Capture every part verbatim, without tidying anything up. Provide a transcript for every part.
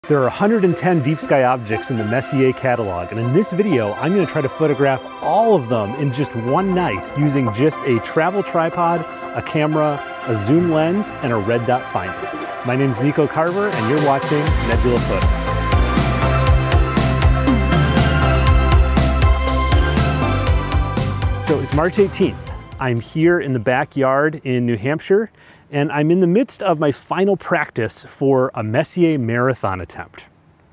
There are one hundred ten deep sky objects in the Messier catalog, and in this video, I'm going to try to photograph all of them in just one night using just a travel tripod, a camera, a zoom lens, and a red dot finder. My name's Nico Carver, and you're watching Nebula Photos. So it's March eighteenth. I'm here in the backyard in New Hampshire, and I'm in the midst of my final practice for a Messier marathon attempt.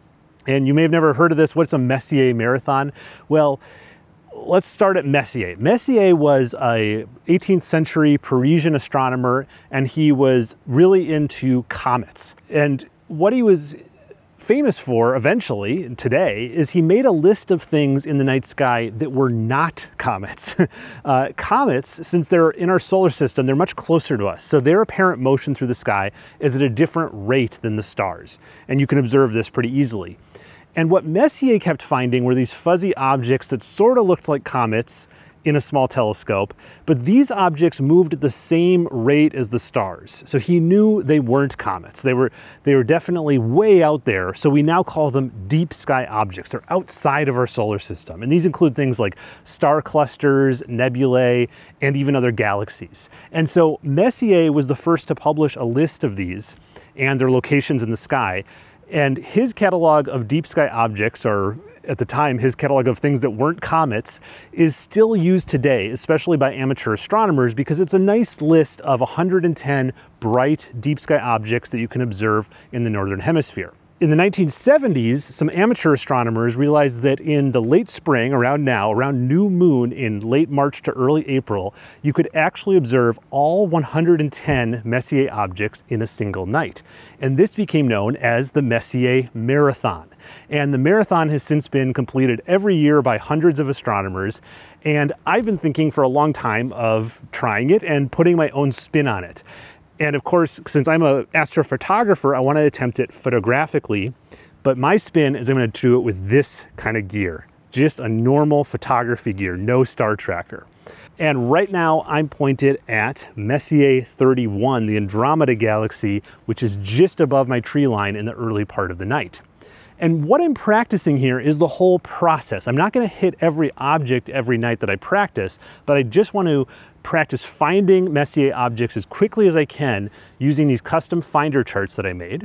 And you may have never heard of this. What's a Messier marathon? Well, let's start at Messier. Messier was a eighteenth century Parisian astronomer, and he was really into comets. And what he was famous for eventually, today, is he made a list of things in the night sky that were not comets. uh, comets, since they're in our solar system, they're much closer to us, so their apparent motion through the sky is at a different rate than the stars, and you can observe this pretty easily. And what Messier kept finding were these fuzzy objects that sort of looked like comets in a small telescope, but these objects moved at the same rate as the stars. So he knew they weren't comets. They were, they were definitely way out there, so we now call them deep sky objects. They're outside of our solar system, and these include things like star clusters, nebulae, and even other galaxies. And so Messier was the first to publish a list of these and their locations in the sky, and his catalog of deep sky objects, or at the time, his catalog of things that weren't comets, is still used today, especially by amateur astronomers, because it's a nice list of one hundred ten bright deep sky objects that you can observe in the Northern Hemisphere. In the nineteen seventies, some amateur astronomers realized that in the late spring, around now, around new moon in late March to early April, you could actually observe all one hundred ten Messier objects in a single night. And this became known as the Messier Marathon. And the marathon has since been completed every year by hundreds of astronomers. And I've been thinking for a long time of trying it and putting my own spin on it. And of course, since I'm an astrophotographer, I want to attempt it photographically, but my spin is I'm going to do it with this kind of gear, just a normal photography gear, no star tracker. And right now I'm pointed at Messier thirty-one, the Andromeda galaxy, which is just above my tree line in the early part of the night. And what I'm practicing here is the whole process. I'm not going to hit every object every night that I practice, but I just want to practice finding Messier objects as quickly as I can using these custom finder charts that I made.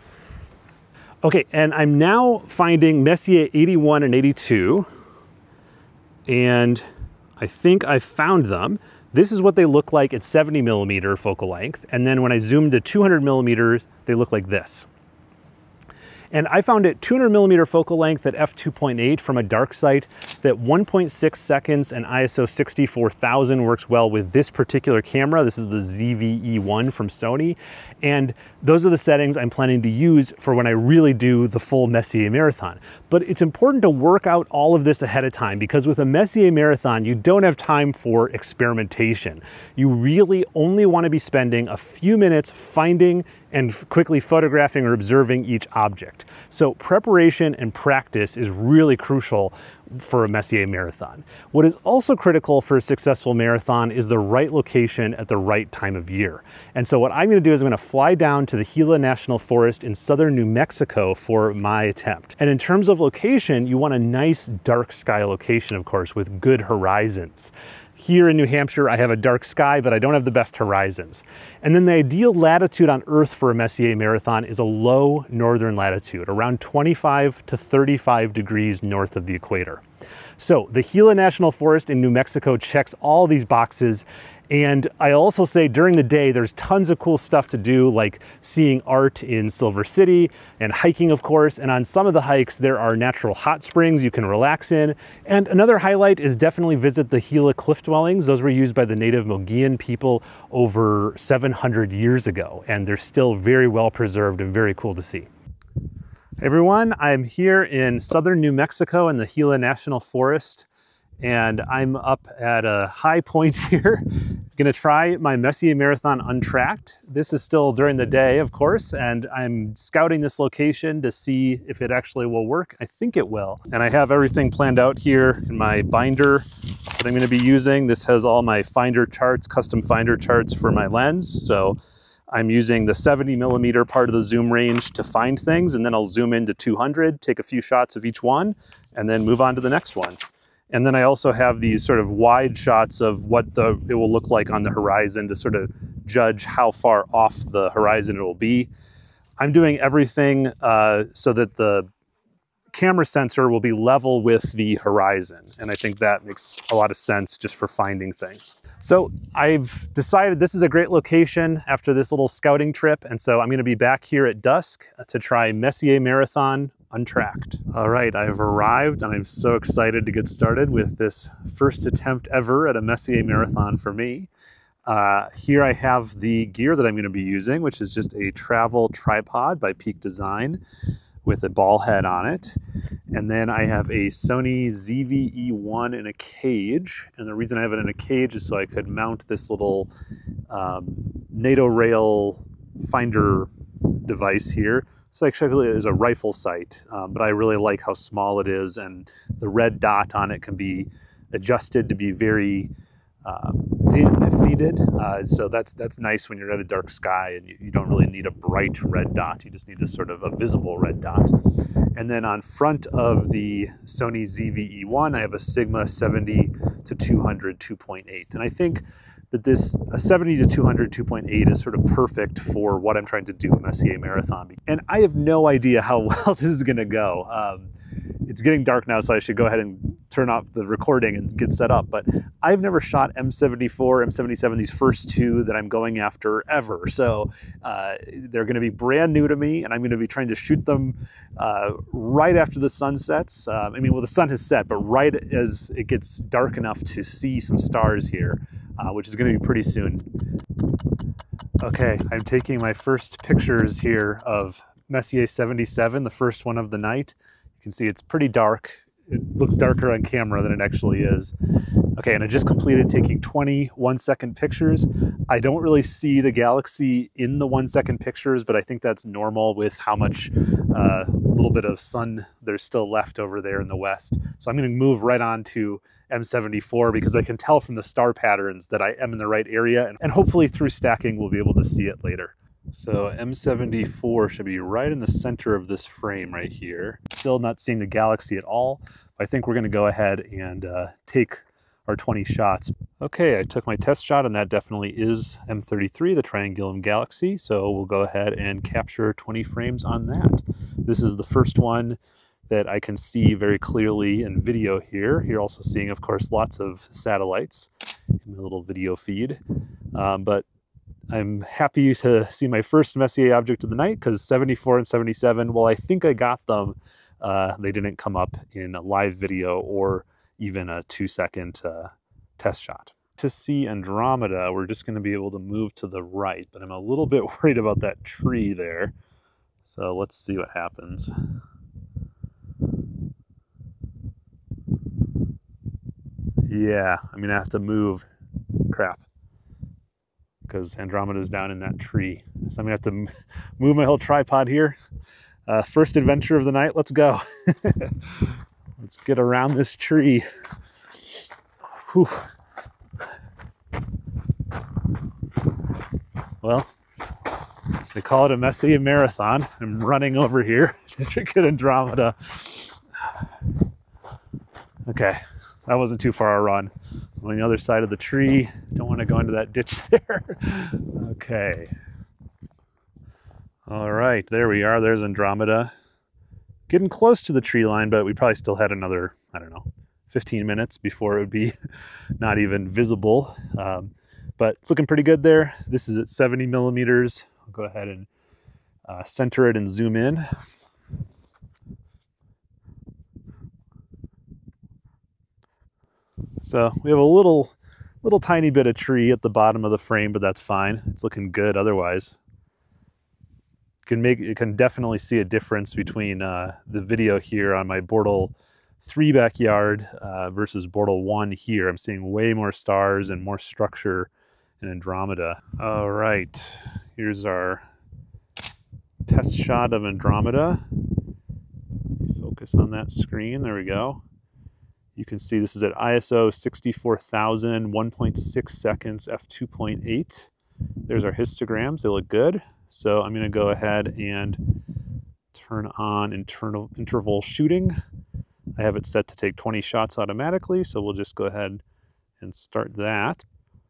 Okay, and I'm now finding Messier eighty-one and eighty-two, and I think I found them. This is what they look like at seventy millimeter focal length, and then when I zoom to two hundred millimeters, they look like this. And I found at two hundred millimeter focal length at f two point eight from a dark site that one point six seconds and I S O sixty-four thousand works well with this particular camera. This is the Z V E one from Sony. And those are the settings I'm planning to use for when I really do the full Messier marathon. But it's important to work out all of this ahead of time, because with a Messier marathon, you don't have time for experimentation. You really only want to be spending a few minutes finding and quickly photographing or observing each object. So preparation and practice is really crucial for a Messier marathon. What is also critical for a successful marathon is the right location at the right time of year. And so what I'm going to do is I'm going to fly down to the Gila National Forest in southern New Mexico for my attempt. And in terms of location, you want a nice dark sky location, of course, with good horizons. Here in New Hampshire, I have a dark sky, but I don't have the best horizons. And then the ideal latitude on Earth for a Messier marathon is a low northern latitude, around twenty-five to thirty-five degrees north of the equator. So the Gila National Forest in New Mexico checks all these boxes. And I also say during the day, there's tons of cool stuff to do, like seeing art in Silver City and hiking, of course. And on some of the hikes, there are natural hot springs you can relax in. And another highlight is definitely visit the Gila cliff dwellings. Those were used by the native Mogollon people over seven hundred years ago, and they're still very well preserved and very cool to see. Hey everyone, I'm here in southern New Mexico in the Gila National Forest, and I'm up at a high point here. I'm gonna try my Messier marathon untracked. This is still during the day, of course, and I'm scouting this location to see if it actually will work. I think it will. And I have everything planned out here in my binder that I'm gonna be using. This has all my finder charts, custom finder charts for my lens. So I'm using the seventy millimeter part of the zoom range to find things, and then I'll zoom into two hundred, take a few shots of each one, and then move on to the next one. And then I also have these sort of wide shots of what the it will look like on the horizon to sort of judge how far off the horizon it will be. I'm doing everything uh, so that the camera sensor will be level with the horizon. And I think that makes a lot of sense just for finding things. So I've decided this is a great location after this little scouting trip. And so I'm gonna be back here at dusk to try Messier Marathon untracked. All right, I've arrived and I'm so excited to get started with this first attempt ever at a Messier Marathon for me. Uh, here I have the gear that I'm gonna be using, which is just a travel tripod by Peak Design with a ball head on it. And then I have a Sony Z V E one in a cage. And the reason I have it in a cage is so I could mount this little um, NATO rail finder device here. It's actually is a rifle sight, um, but I really like how small it is, and the red dot on it can be adjusted to be very Um, dim if needed. Uh, so that's that's nice when you're at a dark sky and you, you don't really need a bright red dot. You just need a sort of a visible red dot. And then on front of the Sony Z V E one, I have a Sigma seventy to two hundred two point eight. And I think that this a seventy to two hundred two point eight is sort of perfect for what I'm trying to do in Messier Marathon. And I have no idea how well this is gonna go. Um, it's getting dark now, so I should go ahead and turn off the recording and get set up. But I've never shot M seventy-four, M seventy-seven, these first two that I'm going after ever. So uh, they're gonna be brand new to me, and I'm gonna be trying to shoot them uh, right after the sun sets. Um, I mean, well, the sun has set, but right as it gets dark enough to see some stars here, uh, which is gonna be pretty soon. Okay, I'm taking my first pictures here of Messier seventy-seven, the first one of the night. You can see it's pretty dark. It looks darker on camera than it actually is. Okay, and I just completed taking twenty one second pictures. I don't really see the galaxy in the one second pictures, but I think that's normal with how much uh, little bit of sun there's still left over there in the west. So I'm gonna move right on to M seventy-four because I can tell from the star patterns that I am in the right area, and, and hopefully through stacking we'll be able to see it later. So M seventy-four should be right in the center of this frame right here. Still not seeing the galaxy at all. I think we're gonna go ahead and uh, take our twenty shots. Okay, I took my test shot and that definitely is M thirty-three, the Triangulum Galaxy. So we'll go ahead and capture twenty frames on that. This is the first one that I can see very clearly in video here. You're also seeing, of course, lots of satellites in the little video feed. Um, but I'm happy to see my first Messier object of the night because seventy-four and seventy-seven, well, I think I got them. Uh, they didn't come up in a live video or even a two second uh, test shot. To see Andromeda, we're just going to be able to move to the right, but I'm a little bit worried about that tree there. So let's see what happens. Yeah, I'm going to have to move. Crap. Because Andromeda's down in that tree. So I'm gonna have to move my whole tripod here. Uh, first adventure of the night, let's go. Let's get around this tree. Whew. Well, they call it a Messier Marathon. I'm running over here to get Andromeda. Okay, that wasn't too far a run. I'm on the other side of the tree. Don't want to go into that ditch there. Okay. All right, there we are. There's Andromeda. Getting close to the tree line, but we probably still had another, I don't know, fifteen minutes before it would be not even visible. Um, but it's looking pretty good there. This is at seventy millimeters. I'll go ahead and uh, center it and zoom in. So we have a little, little tiny bit of tree at the bottom of the frame, but that's fine. It's looking good otherwise. You can make, you can definitely see a difference between uh, the video here on my Bortle three backyard uh, versus Bortle one here. I'm seeing way more stars and more structure in Andromeda. All right, here's our test shot of Andromeda. Focus on that screen, there we go. You can see this is at I S O sixty-four thousand, one point six seconds, f two point eight. There's our histograms, they look good. So I'm gonna go ahead and turn on internal interval shooting. I have it set to take twenty shots automatically, so we'll just go ahead and start that.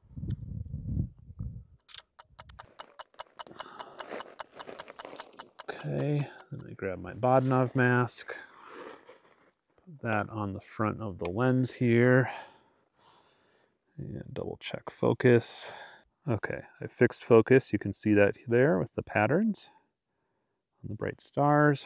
Okay, let me grab my Bahtinov mask. Put that on the front of the lens here. And double check focus. Okay, I fixed focus. You can see that there with the patterns on the bright stars.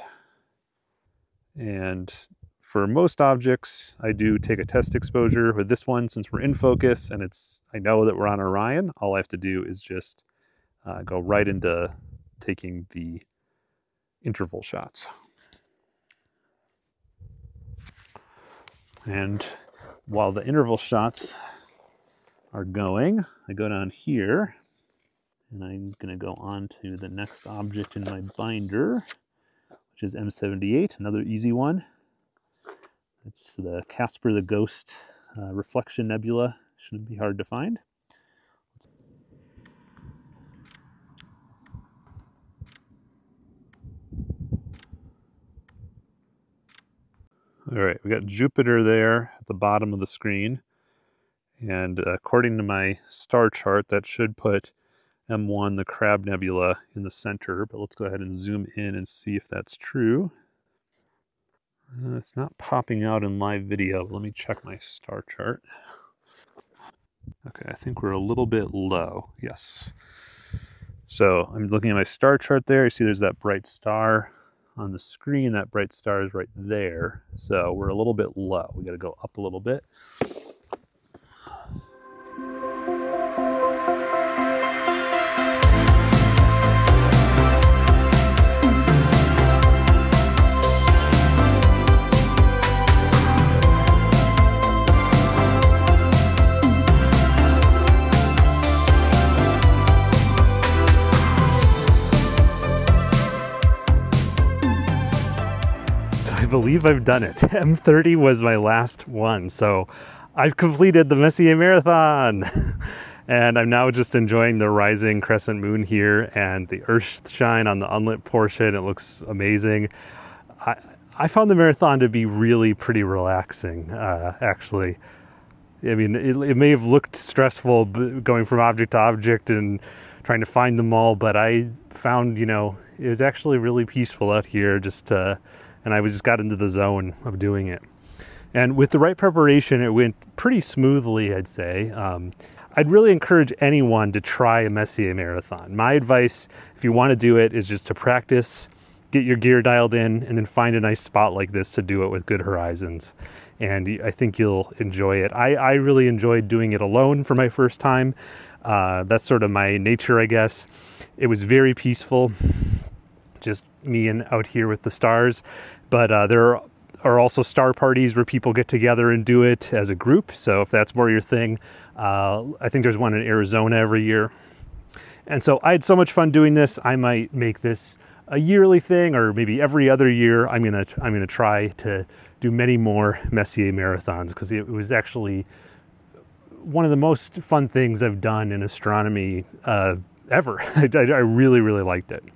And for most objects, I do take a test exposure. With this one, since we're in focus and it's, I know that we're on Orion, all I have to do is just uh, go right into taking the interval shots. And while the interval shots are going, I go down here and I'm going to go on to the next object in my binder, which is M seventy-eight, another easy one. It's the Casper the Ghost uh, Reflection Nebula. Shouldn't be hard to find. All right, we got Jupiter there at the bottom of the screen. And according to my star chart, that should put M one, the Crab Nebula, in the center. But let's go ahead and zoom in and see if that's true. Uh, it's not popping out in live video. Let me check my star chart. Okay, I think we're a little bit low. Yes. So I'm looking at my star chart there. You see there's that bright star on the screen. That bright star is right there. So we're a little bit low. We got to go up a little bit. I believe I've done it. M thirty was my last one, so I've completed the Messier Marathon. And I'm now just enjoying the rising crescent moon here and the earth shine on the unlit portion. It looks amazing. I, I found the marathon to be really pretty relaxing, uh, actually. I mean, it, it may have looked stressful going from object to object and trying to find them all, but I found, you know, it was actually really peaceful out here, just uh, and I just got into the zone of doing it. And with the right preparation, it went pretty smoothly, I'd say. Um, I'd really encourage anyone to try a Messier Marathon. My advice, if you want to do it, is just to practice, get your gear dialed in, and then find a nice spot like this to do it with good horizons. And I think you'll enjoy it. I, I really enjoyed doing it alone for my first time. Uh, that's sort of my nature, I guess. It was very peaceful, just me and out here with the stars. But uh, there are also star parties where people get together and do it as a group. So if that's more your thing, uh, I think there's one in Arizona every year. And so I had so much fun doing this. I might make this a yearly thing, or maybe every other year. I'm gonna I'm gonna try to do many more Messier Marathons, because it was actually one of the most fun things I've done in astronomy uh, ever. I, I really, really liked it.